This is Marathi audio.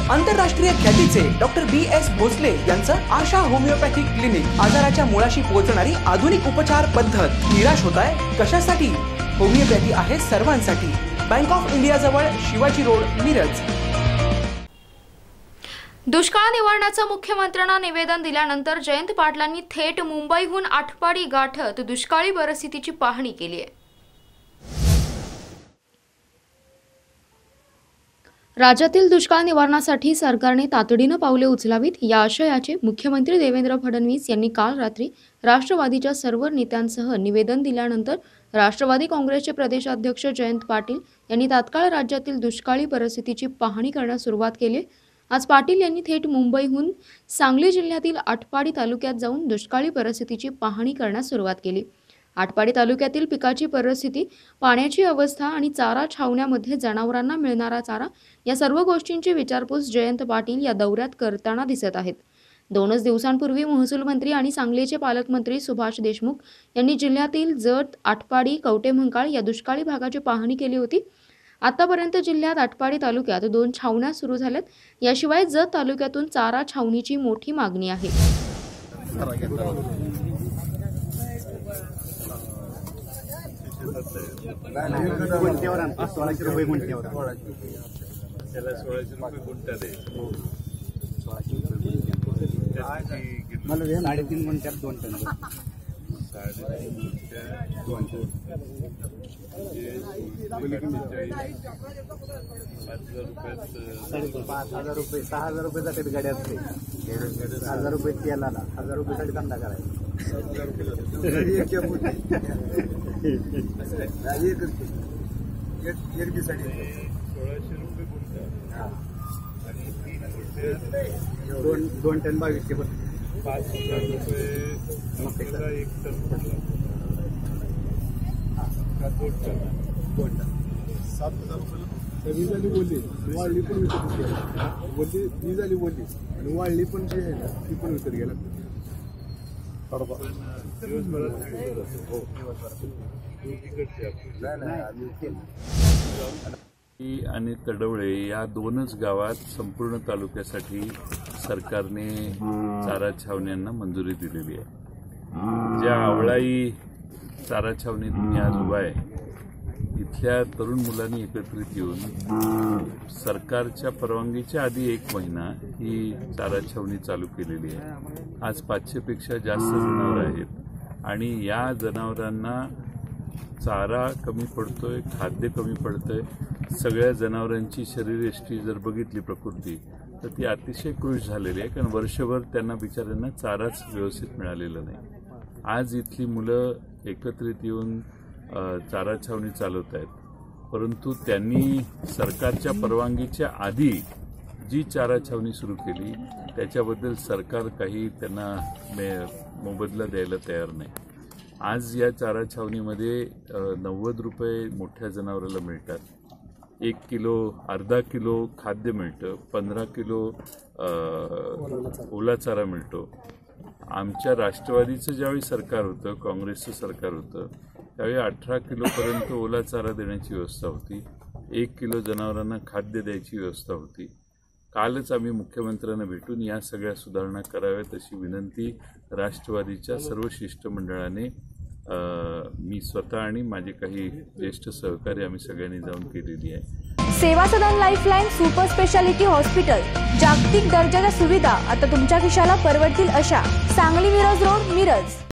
आंतरराष्ट्रीय ख्यातीचे डॉक्टर BS भोसले यांचं आशा होमिओपॅथिक क्लिनिक, आजाराच्या मुळाशी पोहोचणारी आधुनिक उपचार पद्धत। निराश होताय कशासाठी? होमिओपॅथी आहे सर्वांसाठी। बँक ऑफ इंडिया जवळ शिवाजी रोड, मिरज। दुष्काळ निवारणाचं मुख्यमंत्र्यांना निवेदन दिल्यानंतर जयंत पाटलांनी थेट मुंबईहून आटपाडी गाठत दुष्काळी परिस्थितीची पाहणी केली आहे। राज्यातील दुष्काळ निवारणासाठी सरकारने तातडीने पावले उचलावीत या आशयाचे मुख्यमंत्री देवेंद्र फडणवीस यांनी काल रात्री राष्ट्रवादीच्या सर्व नेत्यांसह निवेदन दिल्यानंतर राष्ट्रवादी काँग्रेसचे प्रदेशाध्यक्ष जयंत पाटील यांनी तात्काळ राज्यातील दुष्काळी परिस्थितीची पाहणी करण्यास सुरुवात केली। आज पाटील यांनी थेट मुंबईहून सांगली जिल्ह्यातील आटपाडी तालुक्यात जाऊन दुष्काळी परिस्थितीची पाहणी करण्यास सुरुवात केली। आटपाडी तालुक्यातील पिकाची परिस्थिती, पाण्याची अवस्था आणि चारा छावण्यामध्ये जनावरांना मिळणारा चारा या सर्व गोष्टींची विचारपूस जयंत पाटील या दौऱ्यात करताना दिसत आहेत। 2 दिवसांपूर्वी महसूल मंत्री आणि सांगलीचे पालकमंत्री सुभाष देशमुख यांनी जिल्ह्यातील जत, आटपाडी, कवटेमंकाळ या दुष्काळी भागाची पाहणी केली होती। आतापर्यंत जिल्ह्यात आटपाडी तालुक्यात 2 छावण्या सुरू झाल्यात। याशिवाय जत तालुक्यातून चारा छावणीची मोठी मागणी आहे। दोन टन 2200 5,000 रुपये एक टन पडला। 7,000 रुपये झाली बोलली, वाळली पण विकत गेला। बोलली ती झाली बोलली आणि वाळली पण जी आहे ना ती पण विकत गेला। आणि तडवळे या 2च गावात संपूर्ण तालुक्यासाठी सरकारने चारा छावण्यांना मंजुरी दिलेली आहे। ज्या आवळाई चारा छावणीत मी आज उभा आहे, इथल्या तरुण मुलांनी एकत्रित येऊन सरकारच्या परवानगीच्या आधी 1 महिना ही चारा छावणी चालू केलेली आहे। आज 500 पेक्षा जास्त जनावर आहेत आणि या जनावरांना चारा कमी पडतोय, खाद्य कमी पडतंय। सगळ्या जनावरांची शरीरयष्टी जर बघितली प्रकृती तर ती अतिशय कृश झालेली आहे, कारण वर्षभर त्यांना बिचाऱ्यांना चाराच व्यवस्थित मिळालेला नाही। आज इथली मुलं एकत्रित येऊन चारा छावणी चालवत आहेत, परंतु त्यांनी सरकारच्या परवानगीच्या आधी जी चारा छावणी सुरू केली त्याच्याबद्दल सरकार काही त्यांना मोबदला द्यायला तयार नाही। आज या चारा छावणीमध्ये 90 रुपये मोठ्या जनावराला मिळतात, 1 किलो, अर्धा किलो खाद्य मिळतं, 15 किलो ओला चारा मिळतो। आमच्या राष्ट्रवादीचं ज्यावेळी सरकार होतं, काँग्रेसचं सरकार होतं, त्यावेळी 18 किलोपर्यंत ओला चारा देण्याची व्यवस्था होती, 1 किलो जनावरांना खाद्य द्यायची व्यवस्था होती। कालच आम्ही मुख्यमंत्र्यांना भेटून या सगळ्या सुधारणा कराव्यात अशी विनंती राष्ट्रवादीच्या सर्व शिष्टमंडळाने मी स्वतः आणि माझे काही ज्येष्ठ सहकारी आम्ही सगळ्यांनी जाऊन केलेली आहे। Seva Sadan lifeline super speciality hospital, जागतिक दर्जाच्या सुविधा आता तुमच्या खिशाला परवडतील अशा। सांगली मिरज रोड, मिरज।